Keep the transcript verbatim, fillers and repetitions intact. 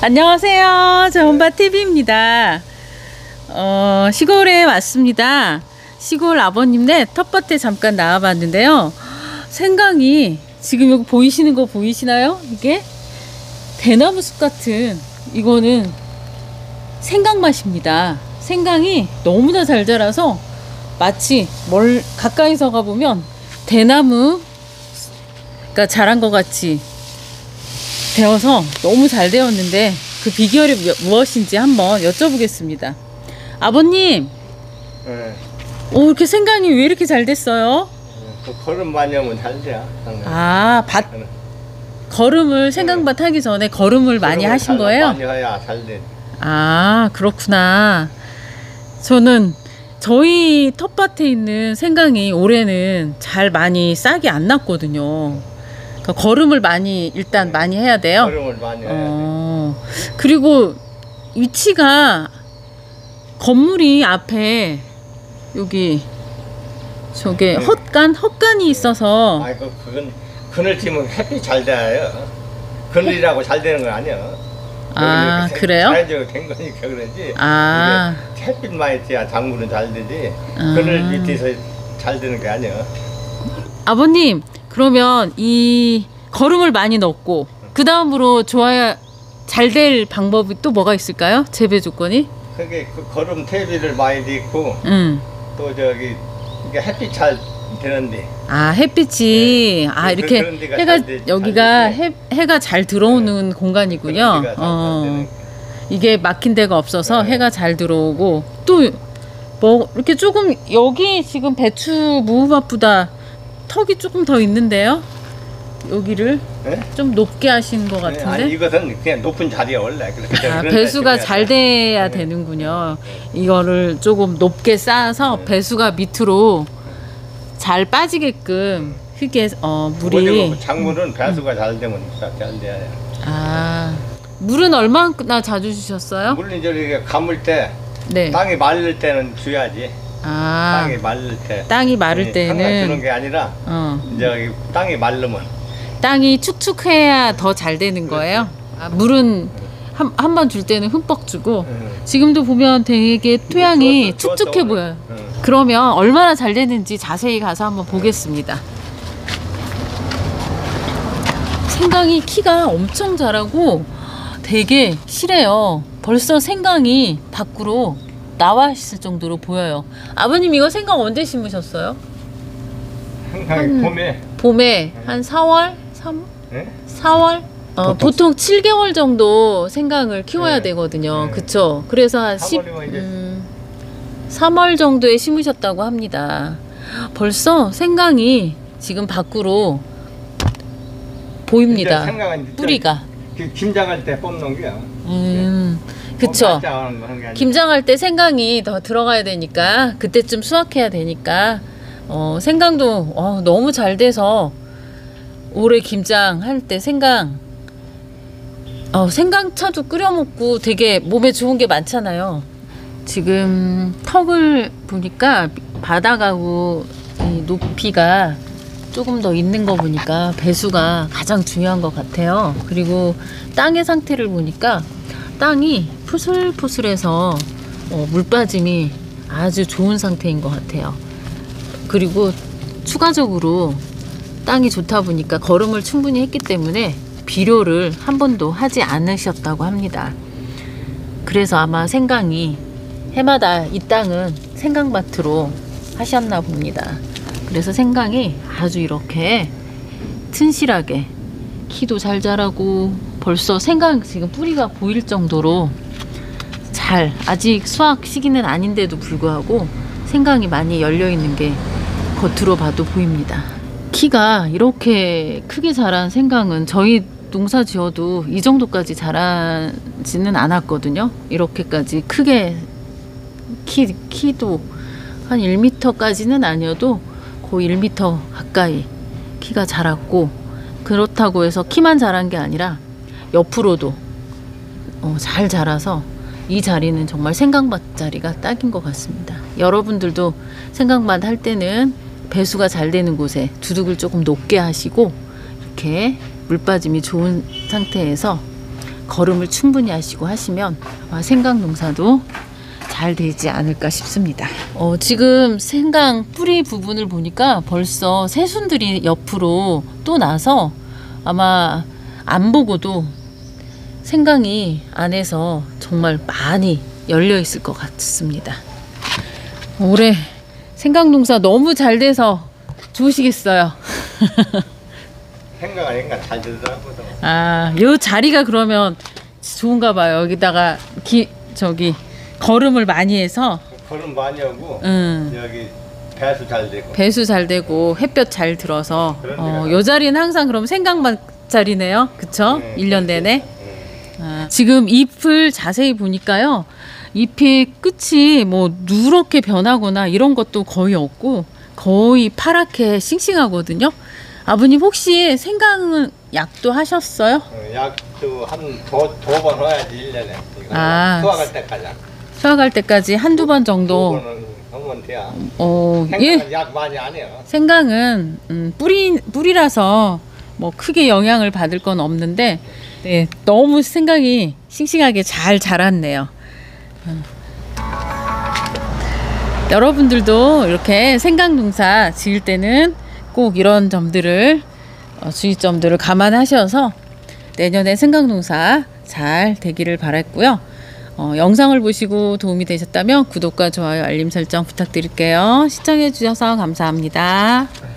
안녕하세요. 정은바티비입니다. 어, 시골에 왔습니다. 시골 아버님네 텃밭에 잠깐 나와봤는데요. 생강이 지금 여기 보이시는 거 보이시나요? 이게 대나무 숲 같은, 이거는 생강 맛입니다. 생강이 너무나 잘 자라서 마치 멀 가까이서 가보면 대나무가 자란 것 같이 되어서 너무 잘 되었는데, 그 비결이 무엇인지 한번 여쭤보겠습니다. 아버님, 네. 오, 이렇게 생강이 왜 이렇게 잘 됐어요? 그 걸음 많이 하면 잘 돼요. 아, 밭 걸음을 생강밭 하기 전에 걸음을 많이 하신 거예요? 많이 해야 잘 돼. 아, 그렇구나. 저는 저희 텃밭에 있는 생강이 올해는 잘 많이 싹이 안 났거든요. 그러니까 걸음을 많이 일단 많이 해야 돼요. 걸음을 많이 해야 어, 그리고 위치가 건물이 앞에 여기 저게 헛간 헛간이 있어서. 아, 그 그건 그늘 치면 햇빛 잘 돼요. 그늘이라고 잘 되는 건 아니야. 아, 그래요? 자연적으로 된 거니까 그러지. 아, 햇빛 많이 쬐야 작물은 잘 되지. 아. 그늘 밑에서 잘 되는 게 아니야. 아버님, 그러면 이 거름을 많이 넣고 그 다음으로 좋아야 잘 될 방법이 또 뭐가 있을까요? 재배 조건이? 그게 그 걸음 퇴비를 많이 넣고 응. 또 저기 이게 햇빛 잘 되는데. 아, 햇빛이. 네. 아, 그- 이렇게 그런 데가 해가 잘 돼- 여기가 잘 해, 해가 잘 들어오는 공간이군요. 그런 데가 잘 어, 되는. 이게 막힌 데가 없어서 네. 해가 잘 들어오고, 또 뭐 이렇게 조금 여기 지금 배추 무밭보다 턱이 조금 더 있는데요. 여기를 네? 좀 높게 하신 것 같은데. 아니, 이것은 그냥 높은 자리야 원래. 그렇게 아, 그런 배수가 데 잘 돼야 되는군요. 이거를 조금 높게 쌓아서 배수가 밑으로 잘 빠지게끔 흙에 어, 물이. 작물은 배수가 잘 되면 잘 돼야 돼. 아, 물은 얼마나 자주 주셨어요? 물론 이제 이렇게 감을 때 네. 땅이 마를 때는 줘야지. 아, 땅이 마를 때. 땅이 마를 예, 항상 주는 때는 게 아니라 어, 이제 땅이 마르면. 땅이 축축해야 더 잘 되는 거예요. 아, 물은 한 한 번 줄 때는 흠뻑 주고. 응. 지금도 보면 되게 토양이 좋았어, 좋았어, 축축해 오늘. 보여요. 응. 그러면 얼마나 잘 되는지 자세히 가서 한번 보겠습니다. 생강이 키가 엄청 자라고 되게 실해요. 벌써 생강이 밖으로 나와 있을 정도로 보여요. 아버님, 이거 생강 언제 심으셨어요? 항상 한- 봄에. 봄에 한 사월? 삼? 예? 사월? 어, 보통 칠 개월 정도 생강을 키워야 네. 되거든요. 네. 그쵸? 그래서 한 십, 삼월이면 이제- 음, 삼월 정도에 심으셨다고 합니다. 벌써 생강이 지금 밖으로 보입니다. 이제 생강은 진짜 뿌리가. 그 김장할 때 뽑는 게야. 음, 그쵸. 김장할 때 생강이 더 들어가야 되니까, 그때쯤 수확해야 되니까, 어, 생강도 어, 너무 잘 돼서 올해 김장할 때 생강, 어, 생강차도 끓여 먹고 되게 몸에 좋은 게 많잖아요. 지금 턱을 보니까 바닥하고 이 높이가 조금 더 있는 거 보니까 배수가 가장 중요한 것 같아요. 그리고 땅의 상태를 보니까 땅이 푸슬푸슬해서 어, 물 빠짐이 아주 좋은 상태인 것 같아요. 그리고 추가적으로 땅이 좋다 보니까 거름을 충분히 했기 때문에 비료를 한 번도 하지 않으셨다고 합니다. 그래서 아마 생강이 해마다 이 땅은 생강밭으로 하셨나 봅니다. 그래서 생강이 아주 이렇게 튼실하게 키도 잘 자라고, 벌써 생강 지금 뿌리가 보일 정도로 잘, 아직 수확 시기는 아닌데도 불구하고 생강이 많이 열려 있는 게 겉으로 봐도 보입니다. 키가 이렇게 크게 자란 생강은 저희 농사 지어도 이 정도까지 자라지는 않았거든요. 이렇게까지 크게 키, 키도 한 일 미터까지는 아니어도 거의 일 미터 가까이 키가 자랐고, 그렇다고 해서 키만 자란 게 아니라 옆으로도 어, 잘 자라서 이 자리는 정말 생강밭 자리가 딱인 것 같습니다. 여러분들도 생강밭 할 때는 배수가 잘 되는 곳에 두둑을 조금 높게 하시고, 이렇게 물 빠짐이 좋은 상태에서 거름을 충분히 하시고 하시면 아, 생강 농사도 잘 되지 않을까 싶습니다. 어, 지금 생강 뿌리 부분을 보니까 벌써 새순들이 옆으로 또 나서 아마 안 보고도 생강이 안에서 정말 많이 열려 있을 것 같습니다. 올해 생강 농사 너무 잘 돼서 좋으시겠어요. 생각 아닌가 잘 되더라고요. 아, 요 자리가 그러면 좋은가 봐요. 여기다가 기, 저기 거름을 많이 해서 걸음 많이 하고 음. 여기 배수 잘 되고 배수 잘 되고 햇볕 잘 들어서 그런 어, 데가 요 자리는 항상 그럼 생강만 자리네요. 그쵸? 네, 일 년 그렇죠. 내내. 네. 아, 지금 잎을 자세히 보니까요. 잎의 끝이 뭐 누렇게 변하거나 이런 것도 거의 없고 거의 파랗게 싱싱하거든요. 아버님 혹시 생강 약도 하셨어요? 어, 약도 한두 번 해야지 일 년에. 아. 수확할 때까지. 수확할 때까지 한두 번 정도. 두 번은 하면 돼야. 어, 생각은 예. 약 많이 안 해요. 생강은 음, 뿌리 뿌리라서 뭐 크게 영향을 받을 건 없는데 네, 너무 생강이 싱싱하게 잘 자랐네요. 음. 여러분들도 이렇게 생강 농사 지을 때는 꼭 이런 점들을 어, 주의점들을 감안하셔서 내년에 생강 농사 잘 되기를 바랄고요. 어, 영상을 보시고 도움이 되셨다면 구독과 좋아요, 알림 설정 부탁드릴게요. 시청해 주셔서 감사합니다.